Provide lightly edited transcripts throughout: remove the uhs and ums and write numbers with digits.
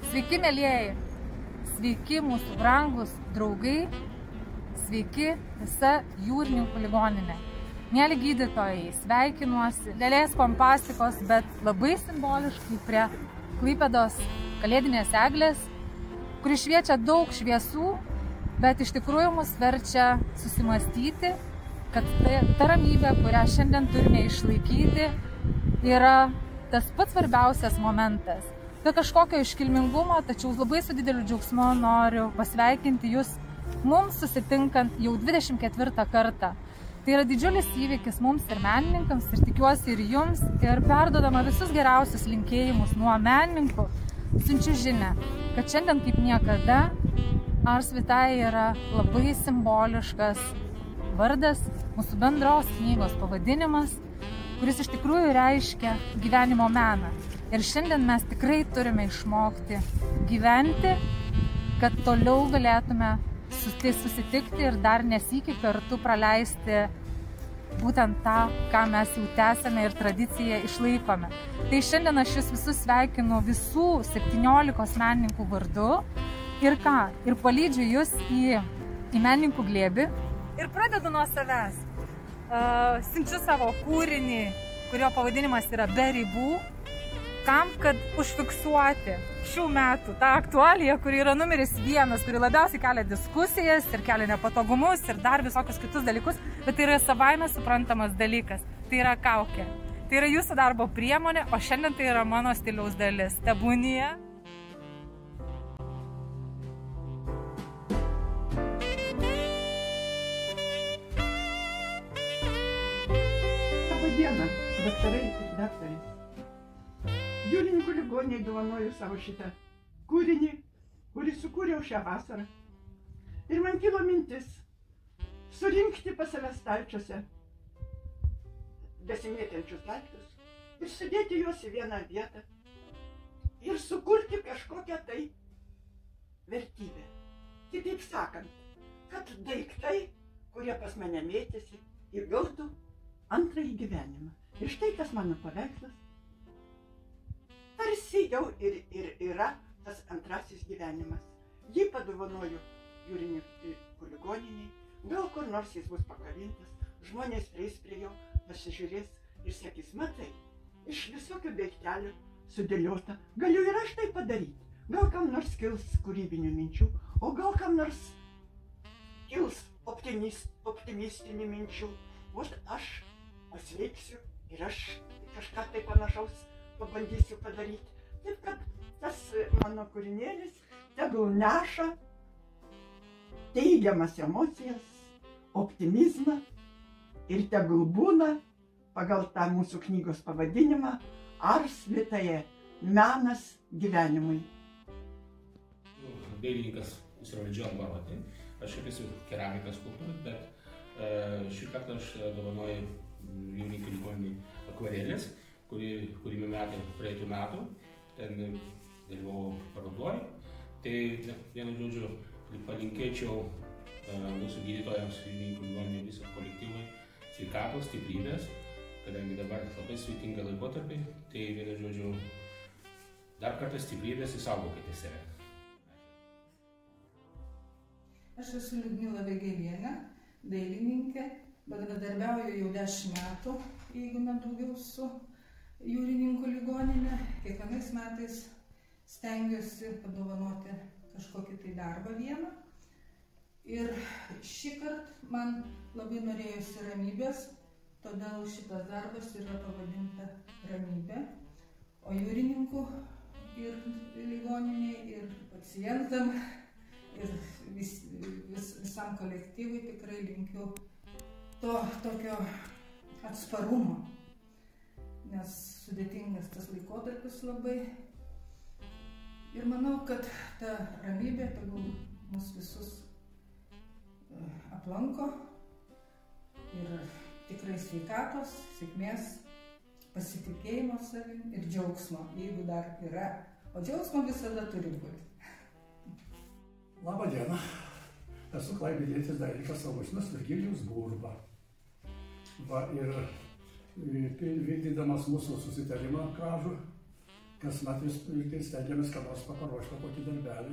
Sveiki, mielieji, sveiki mūsų brangus draugai, sveiki visa Jūrininkų ligoninė. Mėly gydytojai, sveikinuosi lėlės pompastikos, bet labai simboliškai prie Klaipėdos kalėdinės eglės, kuri šviečia daug šviesų, bet iš tikrųjų mus verčia susimastyti, kad ta ramybė, kurią šiandien turime išlaikyti, yra tas pats svarbiausias momentas. Be kažkokio iškilmingumo, tačiau labai su dideliu džiaugsmu noriu pasveikinti jūs mums susitinkant jau 24 kartą. Tai yra didžiulis įvykis mums ir menininkams, ir tikiuosi ir jums, ir perduodama visus geriausius linkėjimus nuo menininkų, siunčiu žinią, kad šiandien kaip niekada Ars Vitae yra labai simboliškas vardas, mūsų bendros knygos pavadinimas, kuris iš tikrųjų reiškia gyvenimo meną. Ir šiandien mes tikrai turime išmokti gyventi, kad toliau galėtume susitikti ir dar nesykį kartu praleisti būtent tą, ką mes jau tęsėme ir tradiciją išlaikome. Tai šiandien aš jūs visus sveikinu visų 17 menininkų vardu ir ką? Ir palydžiu jūs į menininkų glėbį ir pradedu nuo savęs. Siunčiu savo kūrinį, kurio pavadinimas yra Be ribų, tam, kad užfiksuoti šių metų tą aktualiją, kuri yra numeris 1, kuri labiausiai kelia diskusijas ir kelia nepatogumus ir dar visokius kitus dalykus, bet tai yra savaime suprantamas dalykas. Tai yra kaukė. Tai yra jūsų darbo priemonė, o šiandien tai yra mano stiliaus dalis. Tebūnie. Labą dieną, daktarai ir daktarės. Jūrininkų ligoninei dovanoju savo šitą kūrinį, kurį sukūriau šią vasarą. Ir man kilo mintis surinkti pas save stalčiuose besimėtančius daiktus ir sudėti juos į vieną vietą ir sukurti kažkokią tai vertybę. Kitaip sakant, kad daiktai, kurie pas mane mėtėsi, įgautų antrąjį gyvenimą. Ir štai kas mano paveikslas. Tarsi jau ir yra tas antrasis gyvenimas. Jį padovanoju Jūrininkų ligoniniai, gal kur nors jis bus pakabintas, žmonės prieis prie jo, pasižiūrės ir sakys, matai, iš visokių daiktelių sudėliota, galiu ir aš tai padaryti. Gal kam nors kils kūrybinių minčių, o gal kam nors kils optimistinių minčių. O aš pasveiksiu ir aš kažką tai panašaus pabandysiu padaryti. Taip, kad tas mano kūrinėlis tegul neša teigiamas emocijas, optimizmą ir tegul būna pagal tą mūsų knygos pavadinimą Ars Vitae – menas gyvenimui. Dailininkas Isrovidžion Baroti. Aš šiaip esu keramikas skulptorius, bet šį kartą aš dovanoju Jūrininkų ligoniniai akvarelės, kurį metė praeitų metų, ten dalyvau parodoj. Tai vienu žodžiu palinkėčiau mūsų gydytojams, Jūrininkų ligoninei visą kolektyvui sveikatos, stiprybės, kadangi dabar labai sudėtinga laikotarpiai, tai vienu žodžiu dar kartą stiprybės, išsaugokite save. Aš esu Liudmila Vegelienė, dailininkė, bendradarbiauju jau 10 metų, jeigu ne daugiau, su Jūrininkų ligoninė. Kiekvienais metais stengiuosi padovanoti kažkokį tai darbą vieną. Ir šį kartą man labai norėjusi ramybės, todėl šitas darbas yra pavadinta Ramybė. O Jūrininkų ir ligoniniai, ir pacientam, ir visam kolektyvui tikrai linkiu to tokio atsparumo. Nes sudėtingas tas laikotarpis labai. Ir manau, kad ta ramybė tegul mus visus aplanko ir tikrai sveikatos, sėkmės, pasitikėjimo savim ir džiaugsmo, jeigu dar yra. O džiaugsmo visada turi būti. Labą dieną. Esu klaipėdietis dailininkas Augustinas Virgilijus Burba. Ir vykdydamas mūsų susitarimą gražų kasmet vis stengiamės, kad nors paruošti kokį darbelį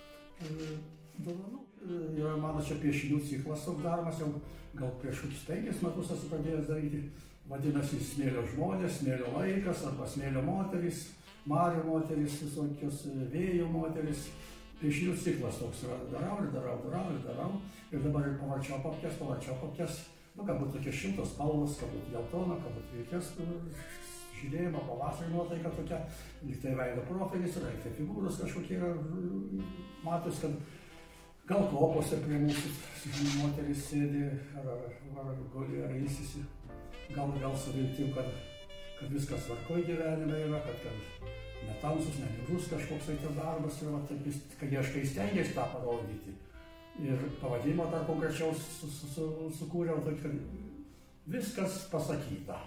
dovanų. Yra mano čia piešinių ciklas toks daromas, jau gal prieš 5 metus esu pradėjęs daryti. Vadinasi, smėlio žmonės, smėlio laikas, arba smėlio moterys, marių moterys, visokios vėjų moterys. Piešinių ciklas toks yra. Darau. Ir dabar ir pavarčiau papkes. Nu, galbūt tokie šiltos spalvos, galbūt geltona, galbūt reikės žydėjimo, pavasario nuotaika tokia. Lyg tai veido profilis, lyg tai figūros kažkokie yra. Matos, kad gal kopose prie mūsų moteris sėdi, ar guli, ar ilsisi. Gal su viltim, kad viskas tvarkoj gyvenime yra, kad netamsus, neniūrus kažkoks tai darbas yra, kad ieškai stengiasi tą parodyti. Ir pavadinimą dar konkrečiau sukūriau, kad viskas pasakyta.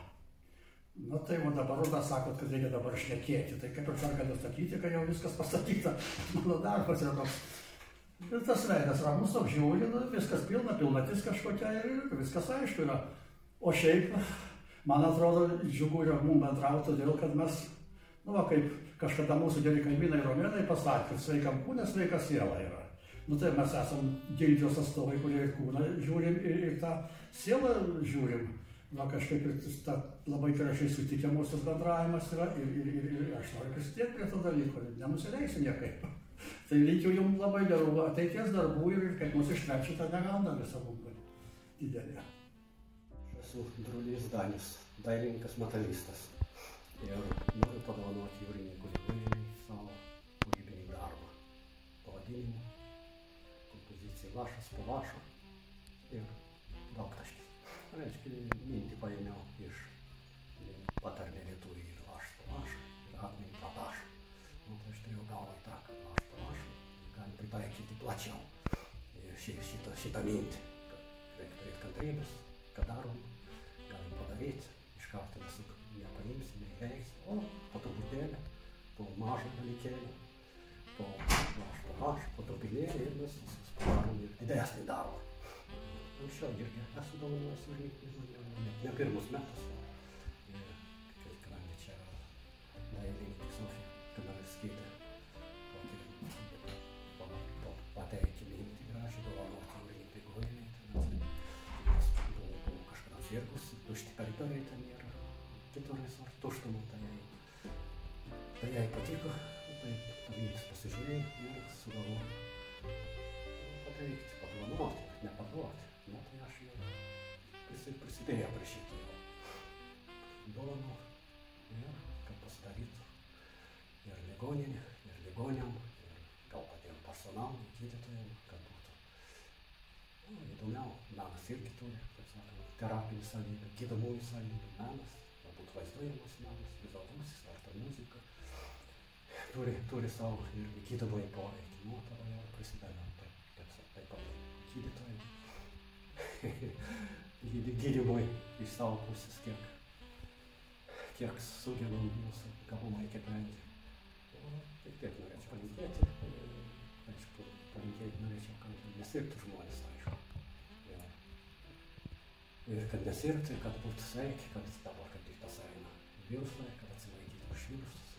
Na tai dabar sakot, kad reikia dabar šnekėti, tai kaip ir čia galiu sakyti, kad jau viskas pasakyta. Mano darbas yra toks. Ir tas veidas ramus, toks žiūri, viskas pilnatis kažkokia ir viskas aišku yra. O šiaip, man atrodo, džiugu yra mums bendrauti, todėl kad mes, kaip kažkada mūsų geri kaimynai romėnai pasakė, kad sveikam kūne, sveika siela yra. Tai mes esam gildijos atstovai, kurie ir kūną žiūrim, ir tą sielą žiūrim. Kažkaip ir labai gražiai sutikę mūsų bendravimas yra, ir aš noriu prisidėti prie to dalyko, nenusileisiu niekaip. Tai linkiu jums labai gerų ateities darbų ir kaip mūsų ištrečia tą negaldą visą būdą didelį. Esu Drulys Danis, dailininkas metalistas ir noriu padovanoti jūrininkų ligoninei savo kūrybinį darbą. Pavadinimu, kompozicija Lašas po lašo ir daugtaškis. Reiškia, mintį paėmiau iš patarlė lietuvių ir lašas po lašo ir akmenį pratašo. Tai aš turėjau galvą tą, kad lašas po lašo gali pritaikyti plačiau šitą mintį. Reikia turėti kantrybės, ką darom. Galim padaryti, iš karto nepaimsi, neįveiks, o po truputėlį, po mažą dalykėlį, po lašą, po trupinėlį ir mes padarom ir didesnį darbą. Anksčiau irgi esu dovanojęs jūrininkų, ne pirmus metus, kadangi čia dailininkė Sofija Kanarevskytė pateikė mintį gražiai dovanoti jūrininkų ligoninei. Cirkus, tušti teritoriai ten yra, kitur visur tuštuma, tai jai patiko, tai mintis pasižiūrėjau ir sugalvojau pateikti, padovanoti, bet nepaduoti. Tai aš jau prisidėjau prie šito dovanų ir kad pasidarytų ir ligoninė, ir ligoniam, ir gal patiem personalui, gydytojam, kad būtų įdomiau. Menas irgi turi, kaip sakant, terapinį savybę, gydomųjų savybę, menas, galbūt vaizduojamas menas, vizualusis, ar ta muzika, turi savo ir gydomąjį poveikį. Tai jau prisidedam, taip gydytojai, gydymui iš savo pusės, kiek sugebam mūsų gabumai kiekventi. Tik tiek norėčiau palinkėti, aišku, norėčiau, kad nesirgtų žmonės, aišku. Ir kad nesirgtų, kad būtų sveiki, kad dabar kaip tik tas eina virusai, kad atsilaikytų už virusus,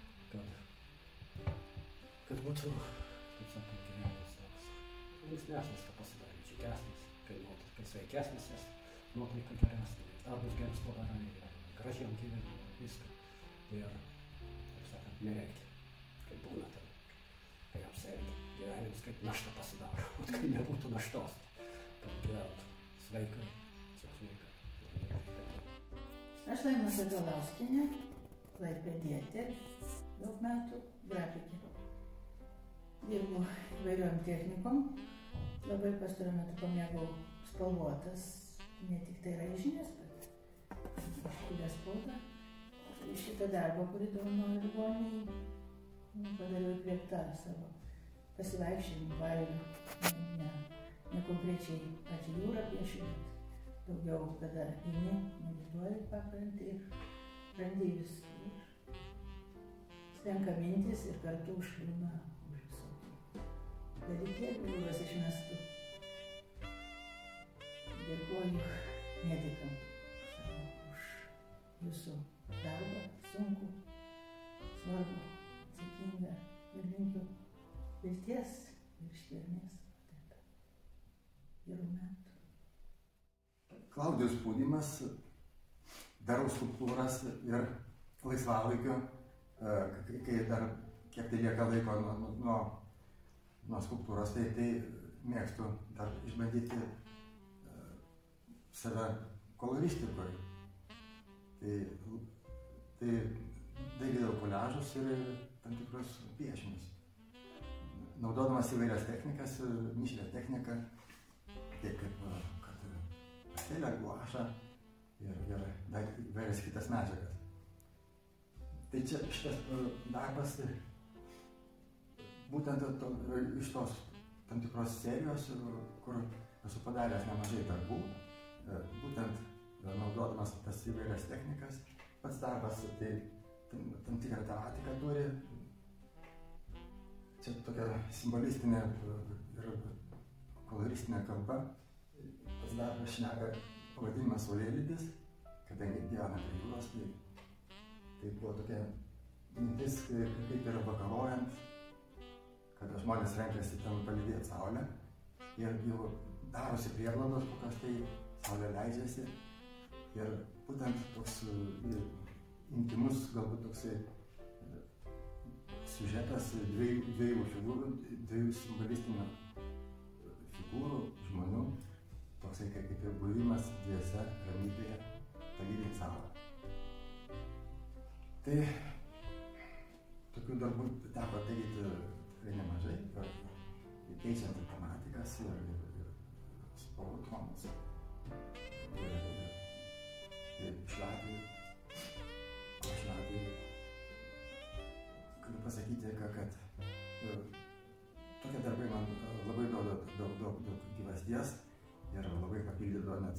kad būtų, kaip sakant, gyvenimas toks linksmesnis, kad pasidarė džiugesnis, kai sveikesnis jas, nuotaika geresnė, darbus geras padarai, gražiam gyvenimui, viską. Ir, kaip sakant, nereikia, kaip būna ten, kai apsėdi gyvenimas, kaip našta pasidaro, kai nebūtų naštos, kad gyventų sveikai. Aš Laima Sakalauskienė, klaipėdietė, daug metų grafikė. Dirbu įvairiom technikom, labai pastaruoju metu pamėgau spalvotas, ne tik tai raižinės, bet iškilę spalvą. Šitą darbą, kurį dovanoju ligoniniai, padariau įkvėpta savo pasivaikščiojimų bairių, ne konkrečiai pačią jūrą piešiu, bet daugiau, kada eini, medituoji pakrantį ir randi vis. Slenka mintis ir kartu užkliūna už visokių dalykėlių, kuriuos išmestų. Dėkoju medikam už jūsų darbą, sunku, svarbu. vilties ir ištvermės. Gerų metų. Klaudijos Pūdymas darau skulptūras ir laisvalaikio, kai dar kiek tai lieka laiko nuo skulptūros, tai mėgstu dar išbandyti save koloristikoje. Tai darydavau koliažus ir tam tikrus piešinius. Naudodamas įvairias technikas, mišrią techniką, taip kaip pastelę, guašą ir dar įvairias kitas medžiagas. Tai čia šitas darbas būtent iš tos tam tikros serijos, kur esu padaręs nemažai darbų, būtent naudodamas tas įvairias technikas. Pats darbas tai tam tikrą tematiką turi. Čia tokia simbolistinė ir koloristinė kalba. Pats darbas šneka pavadinimas Saulėlydis, kadangi gyvena prie jūros, tai buvo tokia mintis, kaip ir vakarojant, kada žmonės renkasi ten palydėti saulę ir jau darosi prieglaudos, kokios tai saulė leidžiasi. Ir būtent toks intymus, galbūt toksai siužetas dviejų figūrų, dviejų simbolistinių figūrų, žmonių, toksai kaip ir buvimas dviese ramybėje, palydint saulę. Tai tokių darbų teko daryti tikrai nemažai, keičiant ir tematikas, ir spalvų tonus. Šlapiai. Galiu pasakyti, kad tokie darbai man labai duoda daug gyvasties ir labai papildydavo net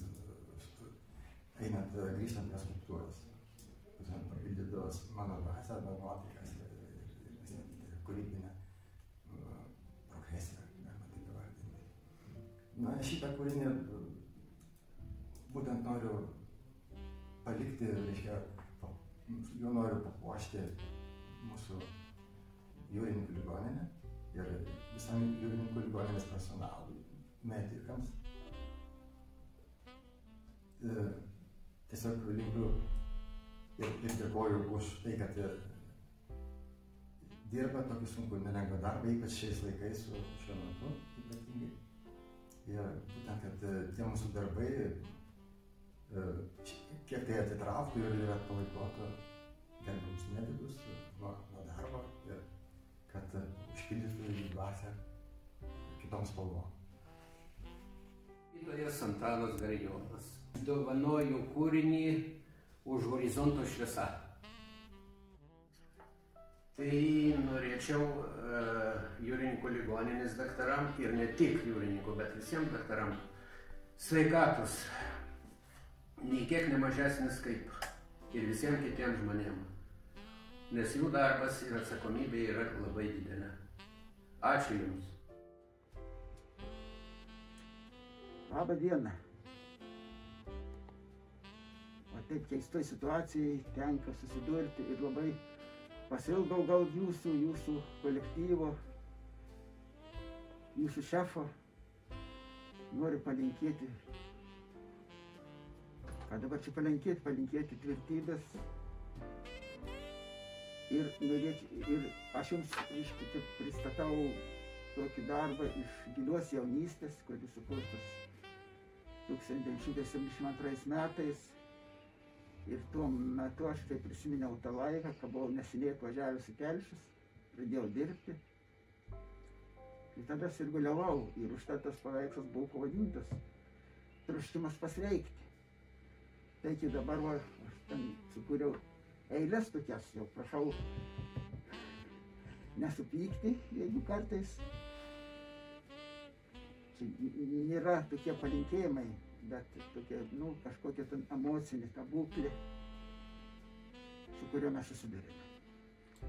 grįžtant prie skulptūros. Papildydavo mano dvasią, nuotaikas ir kūrybinę progresiją, galima taip įvardinti. Šitą kūrinį būtent noriu palikti, reiškia, jo noriu papuošti mūsų jūrininkų ligoninę ir visam jūrininkų ligoninės personalui, medikams. Tiesiog linkiu ir dėkoju už tai, kad dirba tokį sunkų nelengvą darbą, ypač šiais laikais, šiuo metu ypatingai. Ir būtent, kad tie mūsų darbai kiek tai atitrauktų ir atpalaiduotų gerbiamus medikus nuo darbo ir kad užpildytų jų dvasią kitoms spalvom. Gydytojas Antanas Garijonas. Dovanoju kūrinį Už horizonto šviesa. Tai norėčiau jūrininkų ligoninės daktaram ir ne tik jūrininkų, bet visiems daktaram sveikatos. Nei kiek nemažesnis kaip ir visiems kitiems žmonėms, nes jų darbas ir atsakomybė yra labai didelė. Ačiū Jums. Labą dieną. O taip keistoj situacijai tenka susidurti ir labai pasilgau gal jūsų kolektyvo, jūsų šefo. Noriu palinkėti, ką dabar čia palinkėti tvirtybės. Ir aš jums pristatau tokį darbą iš gilios jaunystės, kuris sukurtas 1972 metais. Ir tuo metu aš tai prisiminiau tą laiką, kai buvau neseniai atvažiavęs į Telšius, pradėjau dirbti. Ir tada sirguliavau ir užtat tas paveikslas buvo pavadintas Troškimas pasveikti. Taigi dabar aš ten sukūriau eilės tokias, jau prašau nesupykti, jeigu kartais. Čia nėra tokie palinkėjimai, bet tokia, kažkokia ten emocinė ta būklė, su kuriuo mes susidurėme.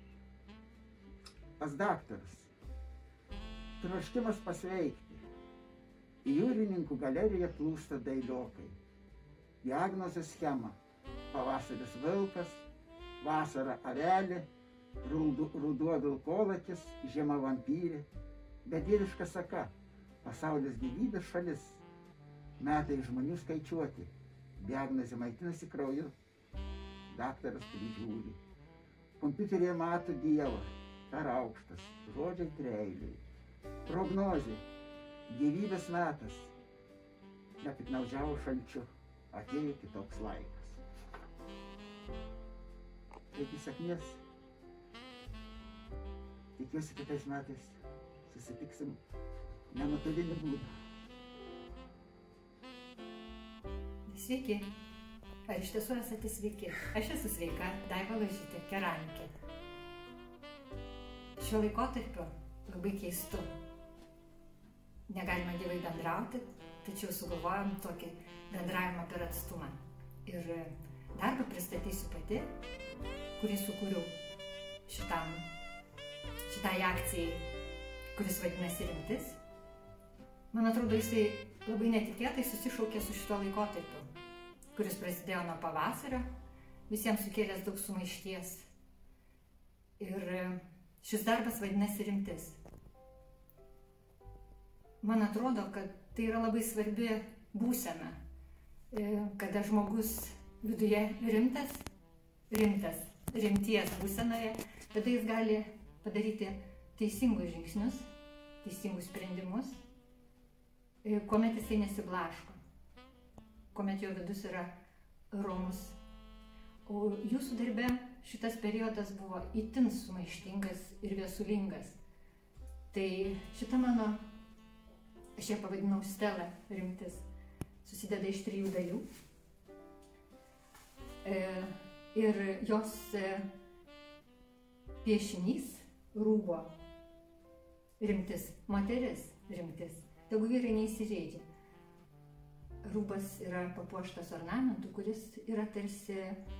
Pas daktaras. Troškimas pasveikti. Į jūrininkų galeriją plūsta dailiokai. Diagnozės schema. Pavasaris vilkas, vasara arelė, ruduo vilkolakis, žiema vampyrė, bet dieviška saka, pasaulis gyvybės šalis, metai žmonių skaičiuoti, diagnozė maitinasi krauju, daktaras prižiūri. Kompiuteryje mato Dievą, per aukštas, žodžiai treiliai. Prognozė, gyvybės metas, nepiknaudžiavo šalčiu, atėjo kitoks laikas. Iki sėkmės. Tikiuosi, kitais metais susitiksim nenuotoliniu būdu. Sveiki. Ar iš tiesų esate sveiki? Aš esu sveika, Daiva Lažytė, keramikė. Šiuo laikotarpiu labai keistu. Negalima gyvai bendrauti, tačiau sugalvojom tokį bendravimą per atstumą. Ir darbą pristatysiu pati, kurį sukūriau šitai akcijai, kuris vadinasi Rimtis. Man atrodo, jisai labai netikėtai susišaukė su šito laikotarpiu, kuris prasidėjo nuo pavasario, visiems sukėlęs daug sumaišties. Ir šis darbas vadinasi Rimtis. Man atrodo, kad tai yra labai svarbi būsena, kada žmogus viduje rimties būsenoje, tada jis gali padaryti teisingus žingsnius, teisingus sprendimus, kuomet jisai nesiblaško, kuomet jo vidus yra romus. O jūsų darbe šitas periodas buvo itin sumaištingas ir viesulingas. Tai šita mano, aš ją pavadinau Stela Rimtis, susideda iš 3 dalių. Ir jos piešinys rūbo rimtis, moteris rimtis, tegu vyrai neįsižeidžia. Rūbas yra papuoštas ornamentu, kuris yra tarsi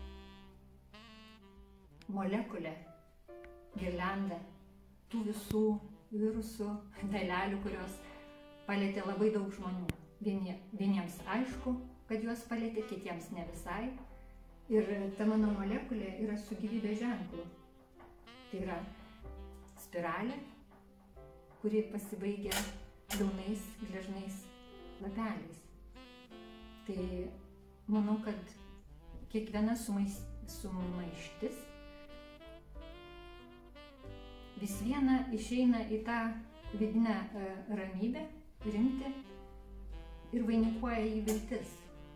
molekulė, girlianda tų visų virusų dalelių, kurios palietė labai daug žmonių. Vieniems aišku, kad juos palietė, kitiems ne visai. Ir ta mano molekulė yra su gyvybės ženklu. Tai yra spiralė, kuri pasibaigia jaunais, gležnais lapeliais. Tai manau, kad kiekviena sumaištis vis viena išeina į tą vidinę ramybę, rimtį ir vainikuoja į viltis.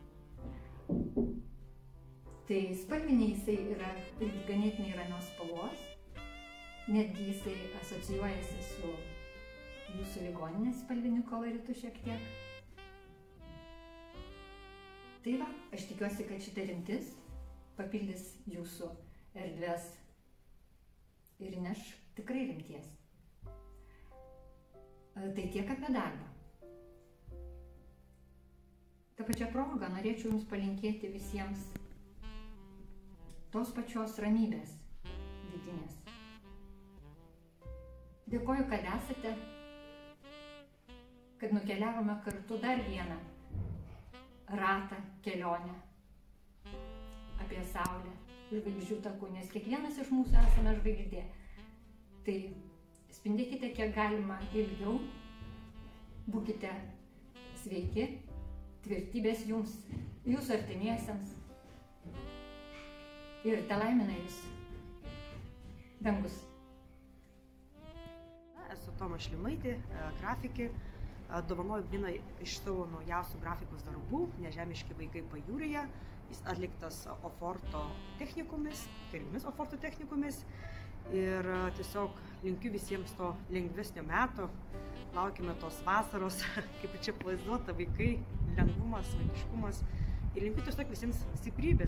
Tai spalviniai jisai yra ganėtinai ramios spalvos, netgi jisai asocijuojasi su jūsų ligoninės spalviniu koloritu šiek tiek. Tai va, aš tikiuosi, kad šita rimtis papildys jūsų erdves ir įneš tikrai rimties. Tai tiek apie darbą. Ta pačia proga norėčiau jums palinkėti visiems tos pačios ramybės vidinės. Dėkoju, kad esate, kad nukeliavome kartu dar vieną ratą, kelionę apie Saulę, žvaigždžių takų, nes kiekvienas iš mūsų esame žvaigždė. Tai spindėkite kiek galima ilgiau, būkite sveiki, tvirtybės jums, jūsų artimiesiems ir telaimina jūs dangus. Esu Toma Šlimaitė, grafikė, dovanoju vieną iš savo naujausių grafikos darbų, Nežemiški vaikai pajūryje. Jis atliktas Oforto technikumis, keliomis Oforto technikumis. Ir tiesiog linkiu visiems to lengvesnio meto, laukime tos vasaros, kaip čia pavaizduota, vaikai, lengvumas, vaikiškumas. Ir linkiu tiesiog visiems stiprybės.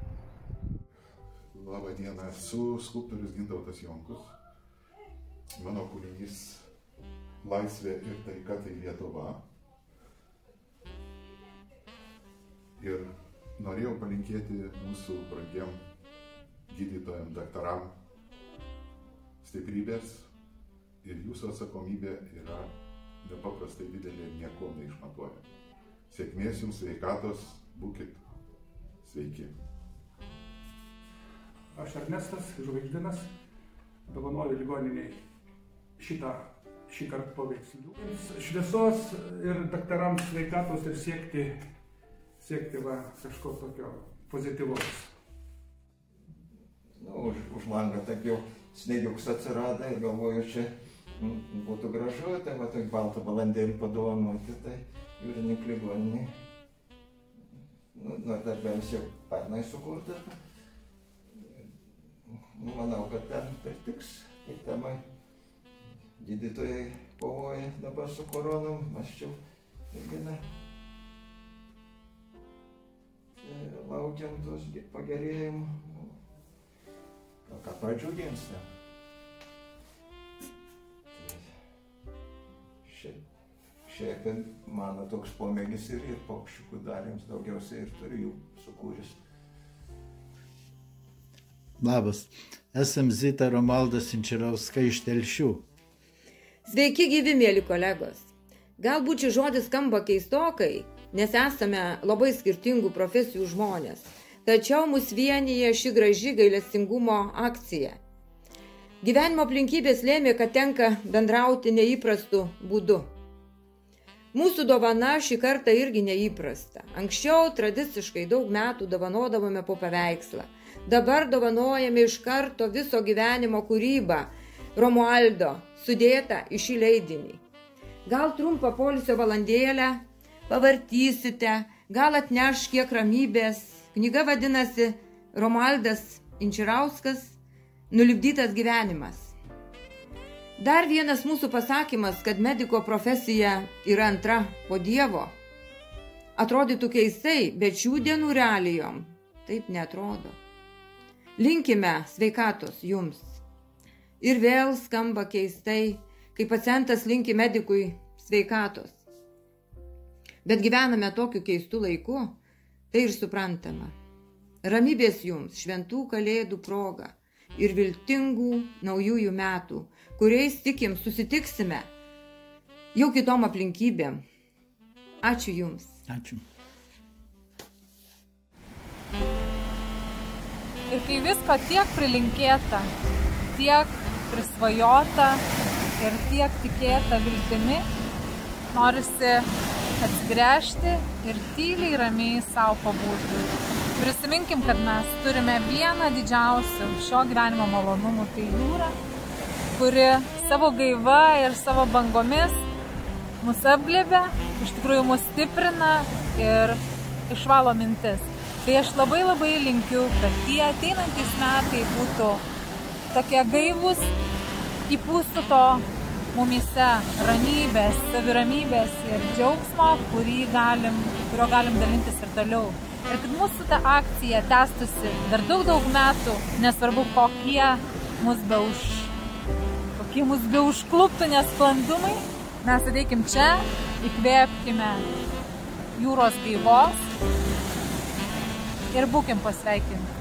Labą dieną, esu skulptorius Gintautas Jonkus. Mano kūrinys Laisvė ir taika tai Lietuva. Ir norėjau palinkėti mūsų brangiem gydytojam, daktaram stiprybės ir jūsų atsakomybė yra nepaprastai didelė ir nieko neišmatuoja. Sėkmės jums, sveikatos, būkit sveiki. Aš Ernestas Žvaigždinas, dovanoju ligoniniai šį kartą paveikslių. Šviesos ir daktarams sveikatos ir siekti kažko tokio pozityvaus. Už langą taip jau sneigiuks atsirado ir galvoju, čia būtų gražu, tai va tokį baltą balandėlį padovanoti, tai Jūrininkų ligoniniai. Nors darbėlis jau pernai sukurta. Manau, kad ten pertiks į temą. Gydytojai kovoja dabar su koronom, maščiau irgi laukiam tos pagerėjimų. Ką pradžiugins ten. Šiaip mano toks pomėgis ir paukščiukų darėms daugiausiai ir turiu jų sukūręs. Labas, esam Zita Romaldas Inčirauska iš Telšių. Sveiki gyvi, mėly kolegos. Galbūt šis žodis skamba keistokai, nes esame labai skirtingų profesijų žmonės. Tačiau mus vienyje ši graži gailestingumo akcija. Gyvenimo aplinkybės lėmė, kad tenka bendrauti neįprastu būdu. Mūsų dovana šį kartą irgi neįprasta. Anksčiau tradiciškai daug metų dovanodavome po paveikslą. Dabar dovanojame iš karto viso gyvenimo kūrybą Romualdo, sudėtą į šį leidinį. Gal trumpą poilsio valandėlę pavartysite, gal atneš kiek ramybės. Knyga vadinasi Romualdas Inčirauskas, Nulipdytas gyvenimas. Dar vienas mūsų pasakymas, kad mediko profesija yra antra po Dievo. Atrodytų keistai, bet šių dienų realijom taip neatrodo. Linkime sveikatos jums. Ir vėl skamba keistai, kai pacientas linki medikui sveikatos. Bet gyvename tokiu keistu laiku, tai ir suprantama. Ramybės jums, šventų kalėdų proga ir viltingų naujųjų metų, kuriais tikim susitiksime jau kitom aplinkybėm. Ačiū jums. Ačiū. Ir kai visko tiek prilinkėta, tiek prisvajota ir tiek tikėta viltimi, norisi atsigręžti ir tyliai ramiai savo pabūti. Prisiminkim, kad mes turime vieną didžiausių šio gyvenimo malonumų, tai jūra, kuri savo gaiva ir savo bangomis mus apglėbia, iš tikrųjų mus stiprina ir išvalo mintis. Tai aš labai linkiu, kad tie ateinantys metai būtų tokie gaivūs, įpūstų to mumyse ramybės, saviramybės ir džiaugsmo, kurio galim dalintis ir toliau. Ir kad mūsų ta akcija tęstųsi dar daug metų, nesvarbu kokie mus beužkluptų nesklandumai, mes ateikim čia, įkvėpkime jūros gaivos ir būkim pasveikinti.